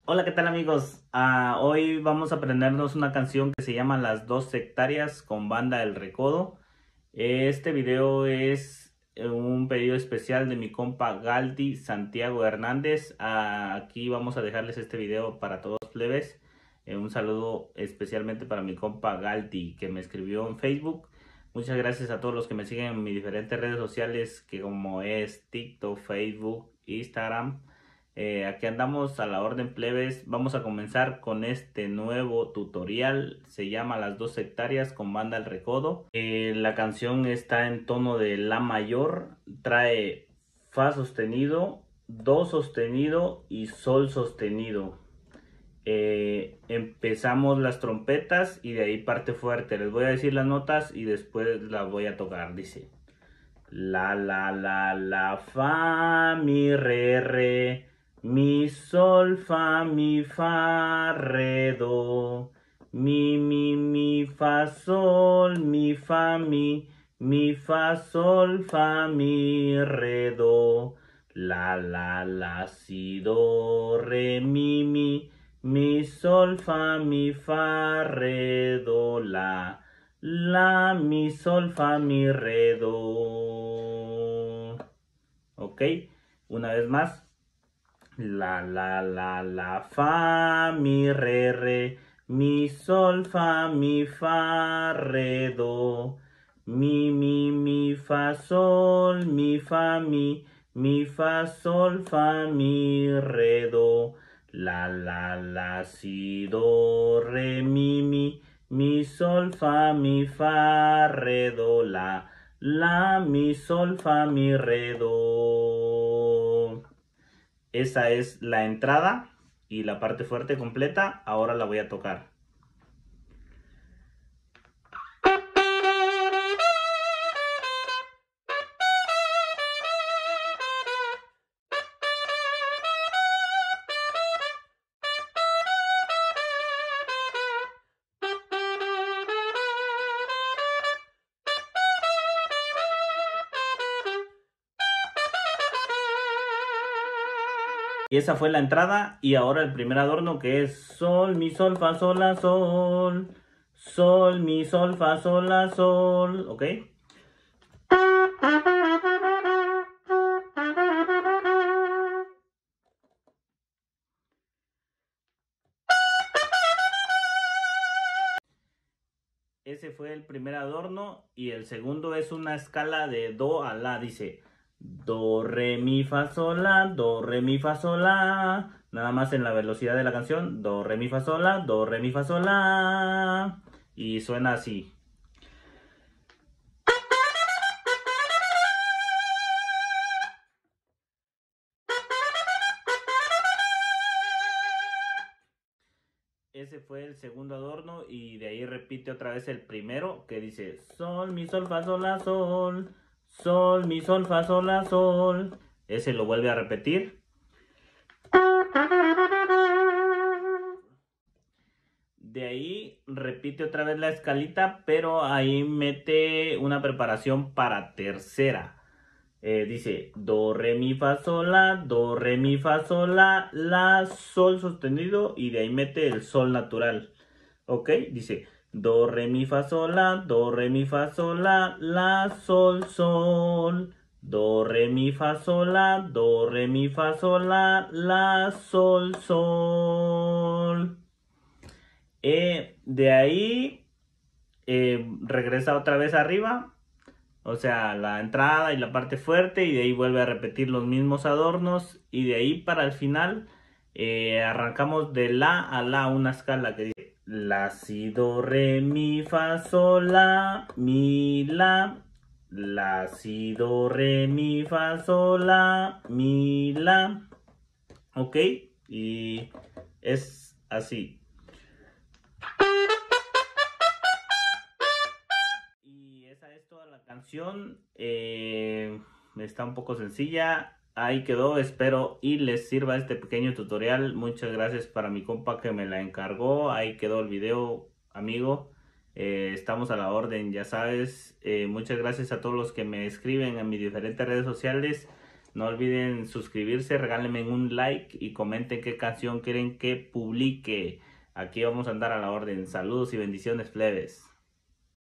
Hola, ¿qué tal amigos? Hoy vamos a aprendernos una canción que se llama Las Dos Hectáreas con Banda El Recodo. Este video es un pedido especial de mi compa Galdi Santiago Hernández. Aquí vamos a dejarles este video para todos los plebes. Un saludo especialmente para mi compa Galdi que me escribió en Facebook. Muchas gracias a todos los que me siguen en mis diferentes redes sociales, que como es TikTok, Facebook, Instagram. Aquí andamos a la orden, plebes. Vamos a comenzar con este nuevo tutorial. Se llama Las Dos Hectáreas con Banda El Recodo. La canción está en tono de La mayor. Trae Fa sostenido, Do sostenido y Sol sostenido. Empezamos las trompetas y de ahí parte fuerte. Les voy a decir las notas y después las voy a tocar. Dice: la, fa, mi, re, mi, sol, fa, re, do, mi, fa, sol, mi, fa, sol, fa, mi, re, do, la, si, do, re, mi, sol, fa, re, do, la, mi, sol, fa, mi, re, do. Ok, una vez más. La, fa, mi, re, mi, sol, fa, re, do. Mi, fa, sol, mi, fa, sol, fa, mi, re, do. La, si, do, re, mi, sol, fa, re, do, la, mi, sol, fa, re, do. Esa es la entrada y la parte fuerte completa. Ahora la voy a tocar. Y esa fue la entrada. Y ahora el primer adorno, que es sol, mi, sol, fa, sol, la, sol. Sol, mi, sol, fa, sol, la, sol. ¿Ok? Ese fue el primer adorno. Y el segundo es una escala de do a la. Dice do, re, mi, fa, sol, la, do, re, mi, fa, sol, la. Nada más en la velocidad de la canción. Do, re, mi, fa, sol, la, do, re, mi, fa, sol, la. Y suena así. Ese fue el segundo adorno y de ahí repite otra vez el primero, que dice sol, mi, sol, fa, sol, la, sol. Sol, mi, sol, fa, sol, la, sol. Ese lo vuelve a repetir. De ahí repite otra vez la escalita, pero ahí mete una preparación para tercera. Dice do, re, mi, fa, sol, la, do, re, mi, fa, sol, la, sol sostenido y de ahí mete el sol natural. Ok, dice do, re, mi, fa, sol, la, do, re, mi, fa, sol, la, sol, sol. Do, re, mi, fa, sol, la, do, re, mi, fa, sol, la, sol, sol. De ahí regresa otra vez arriba. O sea, la entrada y la parte fuerte, y de ahí vuelve a repetir los mismos adornos. Y de ahí para el final arrancamos de la a la, una escala que dice la, si, do, re, mi, fa, sol, la, mi, la, si, do, re, mi, fa, sol, la, mi, la. Ok, y es así. Esa es toda la canción. Está un poco sencilla. Ahí quedó. Espero y les sirva este pequeño tutorial. Muchas gracias para mi compa que me la encargó. Ahí quedó el video, amigo. Estamos a la orden, ya sabes. Muchas gracias a todos los que me escriben en mis diferentes redes sociales. No olviden suscribirse, regálenme un like y comenten qué canción quieren que publique. Aquí vamos a andar a la orden. Saludos y bendiciones, plebes.